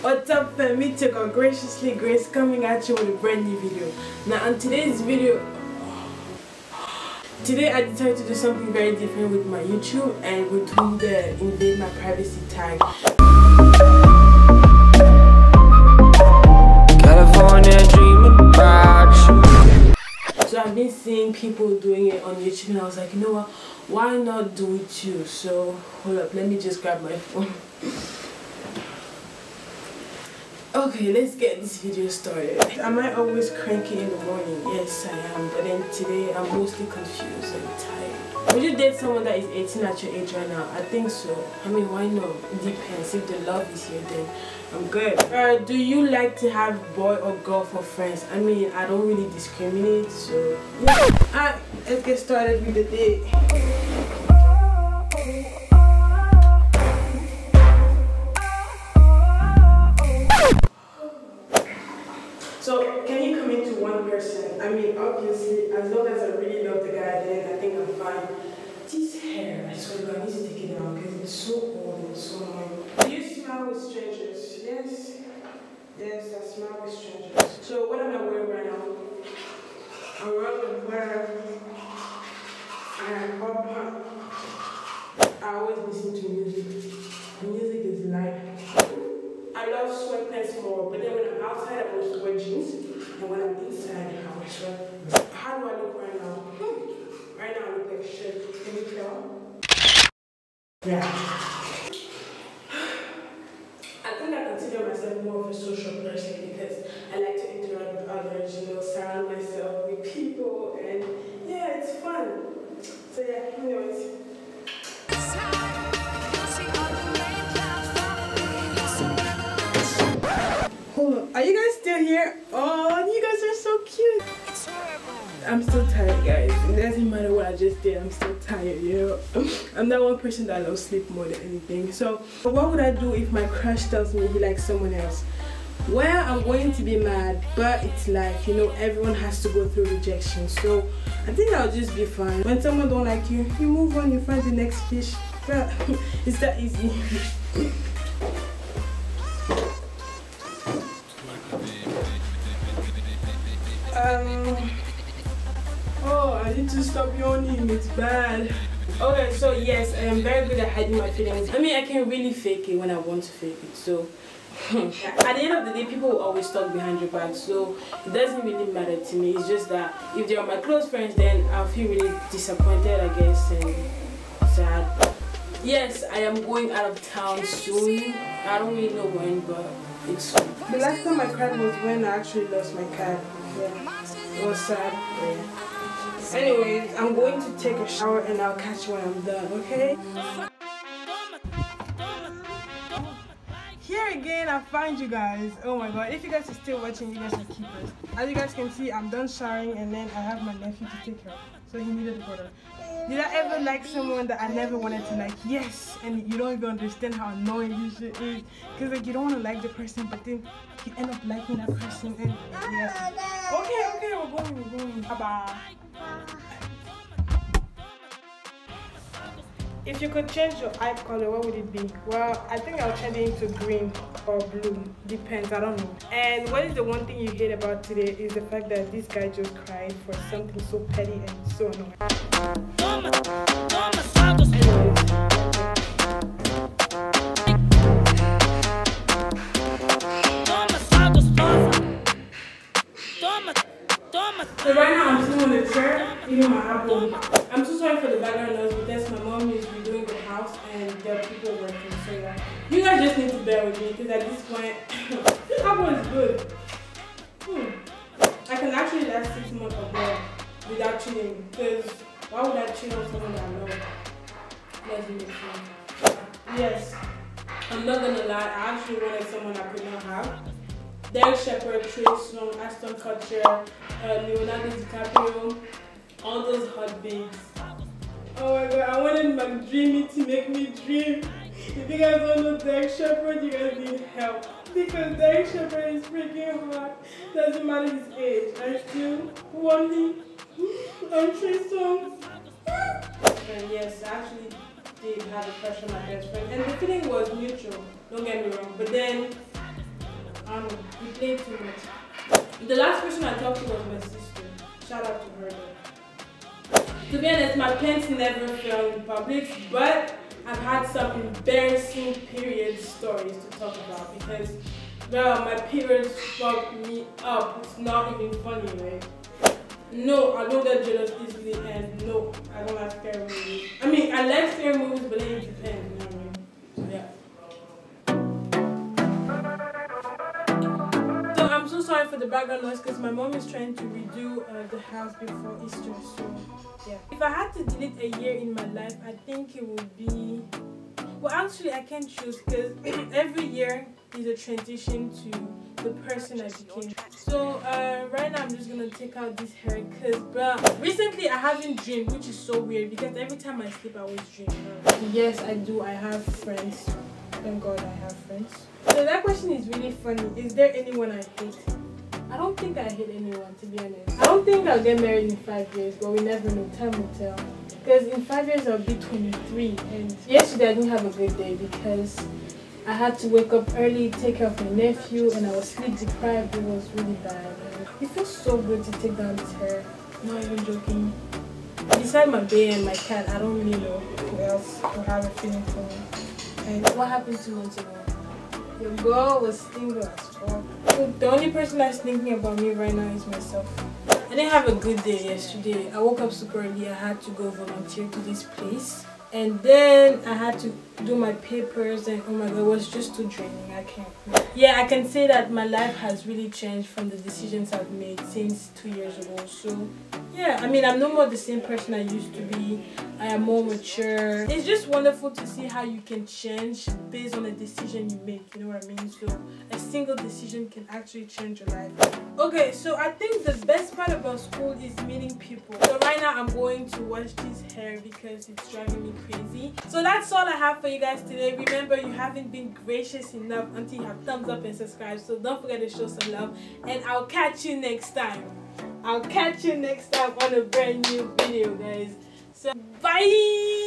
What's up fam, it's your girl Graciously Grace coming at you with a brand new video. Now on today's video, today I decided to do something very different with my YouTube, and we're doing the invade my privacy tag. California dreaming about you. So I've been seeing people doing it on YouTube and I was like, you know what, why not do it too? So hold up, let me just grab my phone. Okay, let's get this video started. Am I always cranky in the morning? Yes, I am. But then today, I'm mostly confused and tired. Would you date someone that is 18 at your age right now? I think so. I mean, why not? It depends. If the love is here, then I'm good. Do you like to have boy or girl for friends? I mean, I don't really discriminate, so yeah. Alright, let's get started with the day. So, can you commit to one person? I mean, obviously, as long as I really love the guy, then I think I'm fine. This hair, I swear to God, I need to take it down because it's so old and so annoying. Do you smile with strangers? Yes. Yes, I smile with strangers. So, what am I wearing right now? I'm wearing a pair and I always listen to music. Music is life. I love sweatpants more, but then when I'm outside, I will wear jeans, and when I'm inside, I will sweat. How do I look right now? Right now, I look like shit. Can you tell? Yeah. I think I consider myself more of a social person because I like to interact with others, you know, surround myself with people, and yeah, it's fun. So yeah, anyways. Hold on, are you guys still here? Oh, you guys are so cute. I'm still tired, guys. It doesn't matter what I just did, I'm still tired, you know. I'm that one person that loves sleep more than anything. So what would I do if my crush tells me he likes someone else? Well, I'm going to be mad, but it's life, you know, everyone has to go through rejection. So I think I'll just be fine. When someone don't like you, you move on, you find the next fish. Well, it's that easy. Oh, I need to stop yawning, it's bad. Okay, so yes, I am very good at hiding my feelings. I mean, I can really fake it when I want to fake it, so at the end of the day, people will always talk behind your back, so it doesn't really matter to me. It's just that if they are my close friends, then I'll feel really disappointed, I guess, and sad. Yes, I am going out of town soon. I don't really know when, but it's soon. The last time I cried was when I actually lost my cat. Yeah, it was sad. Yeah. Anyways, I'm going to take a shower and I'll catch you when I'm done, okay? Here again, I find you guys. Oh my god, if you guys are still watching, you guys are keepers. As you guys can see, I'm done showering and then I have my nephew to take care of. So he needed the water. Did I ever like someone that I never wanted to like? Yes, and you don't even understand how annoying this shit is. Because like you don't want to like the person, but then you end up liking that person and yeah. Okay, we're going. Bye-bye. If you could change your eye color, what would it be? Well, I think I'll change it into green or blue. Depends, I don't know. And what is the one thing you hate about today is the fact that this guy just cried for something so petty and so annoying. So right now I'm sitting on the chair eating my apple. I'm so sorry for the background noise because my mom is redoing the house and there are people working. So yeah, you guys just need to bear with me because at this point, this apple is good. I can actually last 6 months or more without chewing, because why would I chew on someone that I know? Doesn't make sense. Yes, I'm not gonna lie, I actually wanted someone I could not have. Derek Shepherd, Trey Songz, Ashton Kutcher, Leonardo DiCaprio, all those hot babes. Oh my god, I wanted my dreamy to make me dream. If you guys don't know Derek Shepherd, you guys need help. Because Derek Shepherd is freaking hot. Doesn't matter his age. I still want him. I'm Trey Songz. And yes, I actually did have a crush on my best friend. And the feeling was mutual, don't get me wrong. But then I don't know, we played too much. The last person I talked to was my sister. Shout out to her though. To be honest, my pants never fell in public, but I've had some embarrassing period stories to talk about because, well, my periods fucked me up. It's not even funny, right? No, I don't get jealous easily, and no, I don't like scary movies. I mean, I like scary movies, but then it depends, you know what I mean? So yeah. So I'm so sorry for the background noise because my mom is trying to redo the house before Easter, so yeah. If I had to delete a year in my life, I think it would be... Well, actually, I can't choose because every year is a transition to the person I became. So right now I'm just gonna take out this hair because recently I haven't dreamed, which is so weird because every time I sleep I always dream. Yes, I do. I have friends. Thank God I have friends. So that question is really funny. Is there anyone I hate? I don't think I hate anyone, to be honest. I don't think I'll get married in 5 years, but we never know. Time will tell. Because in 5 years I'll be 23, and yesterday I didn't have a good day because I had to wake up early, take care of my nephew, and I was sleep deprived. It was really bad. And it feels so good to take down this hair. Not even joking. Besides my baby and my cat, I don't really know who else will have a feeling for me. And what happened 2 months ago? Your girl was single as fuck. So the only person that's thinking about me right now is myself. I didn't have a good day yesterday. I woke up super early. I had to go volunteer to this place. And then I had to do my papers and oh my god, it was just too draining. I can't. Yeah, I can say that my life has really changed from the decisions I've made since 2 years ago. So yeah, I mean, I'm no more the same person I used to be. I am more mature. It's just wonderful to see how you can change based on a decision you make, you know what I mean? So a single decision can actually change your life. Okay, so I think the best part about school is meeting people. So right now I'm going to wash this hair because it's driving me crazy. So that's all I have for you guys today. Remember, you haven't been gracious enough until you have thumbs up and subscribe. So don't forget to show some love, and I'll catch you next time. I'll catch you next time on a brand new video, guys. So bye.